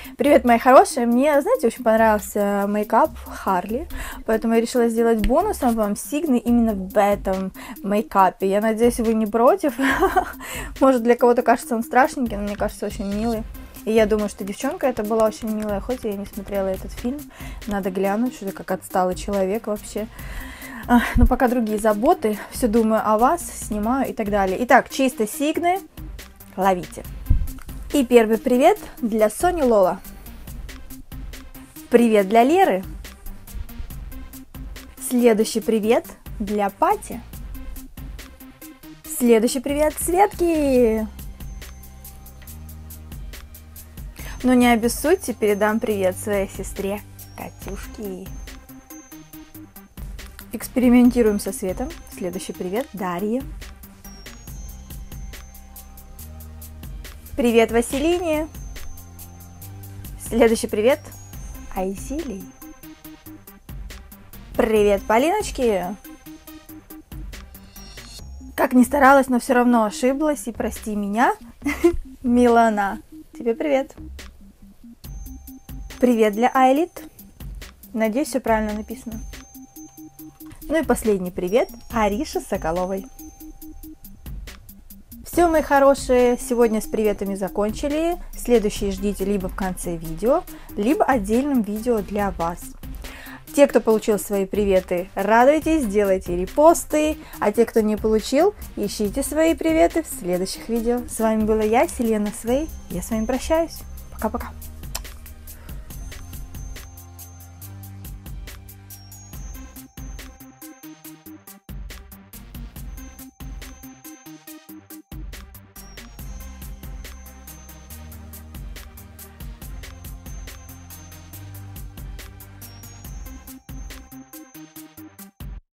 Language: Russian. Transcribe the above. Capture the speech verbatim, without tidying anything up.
Привет, мои хорошие! Мне, знаете, очень понравился мейкап Харли, поэтому я решила сделать бонусом вам сигны именно в этом мейкапе. Я надеюсь, вы не против. Может, для кого-то кажется он страшненький, но мне кажется очень милый. И я думаю, что девчонка это была очень милая, хоть я и не смотрела этот фильм. Надо глянуть, что-то как отсталый человек вообще. Но пока другие заботы, все думаю о вас, снимаю и так далее. Итак, чисто сигны, ловите. И первый привет для Сони Лола. Привет для Леры. Следующий привет для Пати. Следующий привет Светки. Но не обессудьте, передам привет своей сестре Катюшке. Экспериментируем со светом. Следующий привет Дарье. Привет Василине. Следующий привет Айсилии. Привет Полиночке. Как ни старалась, но все равно ошиблась, и прости меня. Милана, тебе привет. Привет для Айлит. Надеюсь, все правильно написано. Ну и последний привет Арише Соколовой. Все, мои хорошие, сегодня с приветами закончили. Следующие ждите либо в конце видео, либо отдельным видео для вас. Те, кто получил свои приветы, радуйтесь, делайте репосты. А те, кто не получил, ищите свои приветы в следующих видео. С вами была я, Селена Свей. Я с вами прощаюсь. Пока-пока.